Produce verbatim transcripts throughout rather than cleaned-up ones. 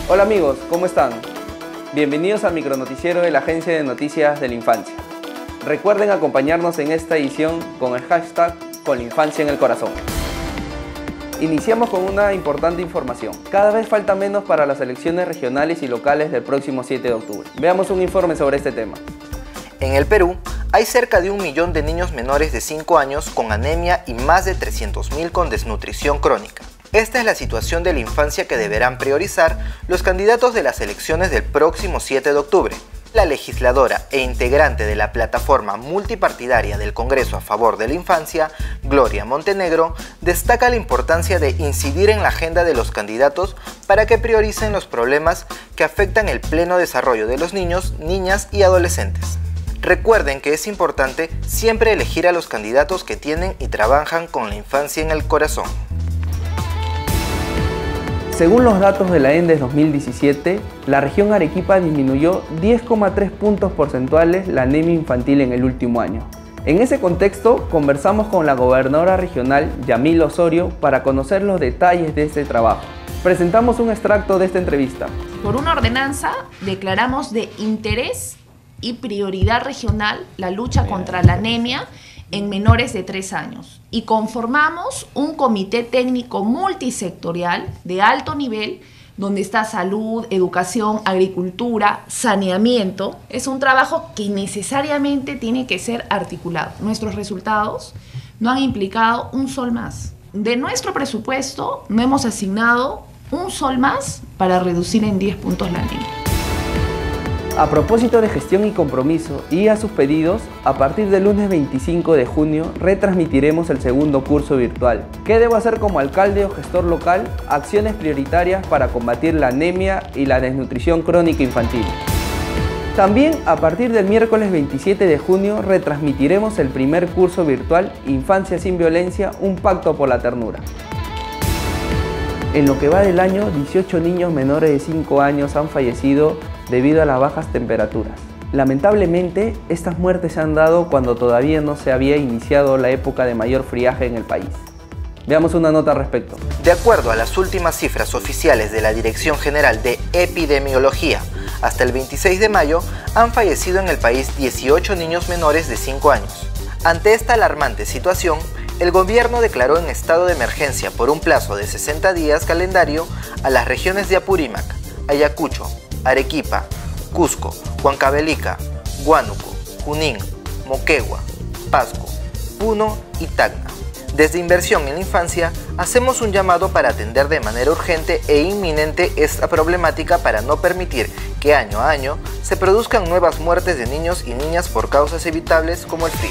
Hola amigos, ¿cómo están? Bienvenidos al micronoticiero de la Agencia de Noticias de la Infancia. Recuerden acompañarnos en esta edición con el hashtag Con la Infancia en el Corazón. Iniciamos con una importante información. Cada vez falta menos para las elecciones regionales y locales del próximo siete de octubre. Veamos un informe sobre este tema. En el Perú, hay cerca de un millón de niños menores de cinco años con anemia y más de trescientos mil con desnutrición crónica. Esta es la situación de la infancia que deberán priorizar los candidatos de las elecciones del próximo siete de octubre. La legisladora e integrante de la plataforma multipartidaria del Congreso a favor de la infancia, Gloria Montenegro, destaca la importancia de incidir en la agenda de los candidatos para que prioricen los problemas que afectan el pleno desarrollo de los niños, niñas y adolescentes. Recuerden que es importante siempre elegir a los candidatos que tienen y trabajan con la infancia en el corazón. Según los datos de la ENDES dos mil diecisiete, la región Arequipa disminuyó diez coma tres puntos porcentuales la anemia infantil en el último año. En ese contexto, conversamos con la gobernadora regional, Yamil Osorio, para conocer los detalles de este trabajo. Presentamos un extracto de esta entrevista. Por una ordenanza, declaramos de interés y prioridad regional la lucha contra la anemia en menores de tres años y conformamos un comité técnico multisectorial de alto nivel donde está salud, educación, agricultura, saneamiento. Es un trabajo que necesariamente tiene que ser articulado. Nuestros resultados no han implicado un sol más. De nuestro presupuesto no hemos asignado un sol más para reducir en diez puntos la anemia. A propósito de gestión y compromiso y a sus pedidos, a partir del lunes veinticinco de junio retransmitiremos el segundo curso virtual. ¿Qué debo hacer como alcalde o gestor local? Acciones prioritarias para combatir la anemia y la desnutrición crónica infantil. También a partir del miércoles veintisiete de junio retransmitiremos el primer curso virtual Infancia sin Violencia, un pacto por la ternura. En lo que va del año, dieciocho niños menores de cinco años han fallecido debido a las bajas temperaturas. Lamentablemente, estas muertes se han dado cuando todavía no se había iniciado la época de mayor friaje en el país. Veamos una nota al respecto. De acuerdo a las últimas cifras oficiales de la Dirección General de Epidemiología, hasta el veintiséis de mayo han fallecido en el país dieciocho niños menores de cinco años. Ante esta alarmante situación, el gobierno declaró en estado de emergencia por un plazo de sesenta días calendario a las regiones de Apurímac, Ayacucho, Arequipa, Cusco, Huancavelica, Huánuco, Junín, Moquegua, Pasco, Puno y Tacna. Desde Inversión en la Infancia, hacemos un llamado para atender de manera urgente e inminente esta problemática para no permitir que año a año se produzcan nuevas muertes de niños y niñas por causas evitables como el frío.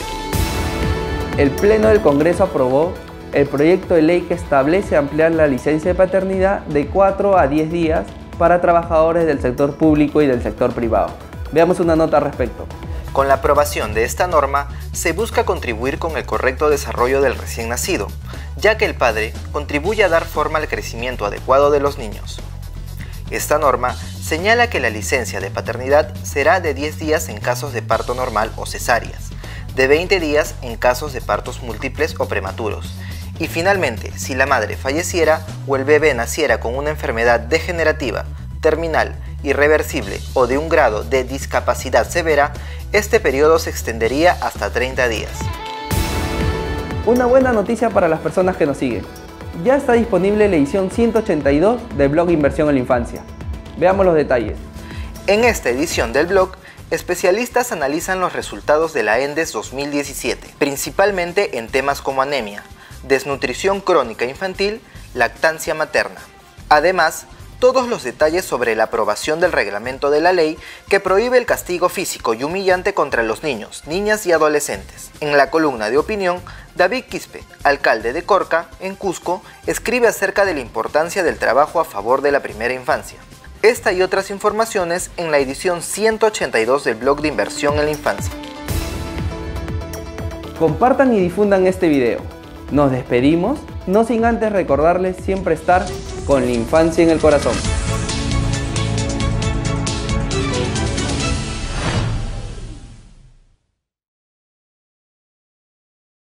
El Pleno del Congreso aprobó el proyecto de ley que establece ampliar la licencia de paternidad de cuatro a diez días para trabajadores del sector público y del sector privado. Veamos una nota al respecto. Con la aprobación de esta norma, se busca contribuir con el correcto desarrollo del recién nacido, ya que el padre contribuye a dar forma al crecimiento adecuado de los niños. Esta norma señala que la licencia de paternidad será de diez días en casos de parto normal o cesáreas, de veinte días en casos de partos múltiples o prematuros, y finalmente, si la madre falleciera o el bebé naciera con una enfermedad degenerativa, terminal, irreversible o de un grado de discapacidad severa, este periodo se extendería hasta treinta días. Una buena noticia para las personas que nos siguen. Ya está disponible la edición ciento ochenta y dos del blog Inversión en la Infancia. Veamos los detalles. En esta edición del blog, especialistas analizan los resultados de la ENDES dos mil diecisiete, principalmente en temas como anemia, desnutrición crónica infantil, lactancia materna. Además, todos los detalles sobre la aprobación del reglamento de la ley que prohíbe el castigo físico y humillante contra los niños, niñas y adolescentes. En la columna de opinión, David Quispe, alcalde de Corca, en Cusco, escribe acerca de la importancia del trabajo a favor de la primera infancia. Esta y otras informaciones en la edición ciento ochenta y dos del blog de Inversión en la Infancia. Compartan y difundan este video. Nos despedimos, no sin antes recordarles siempre estar con la infancia en el corazón.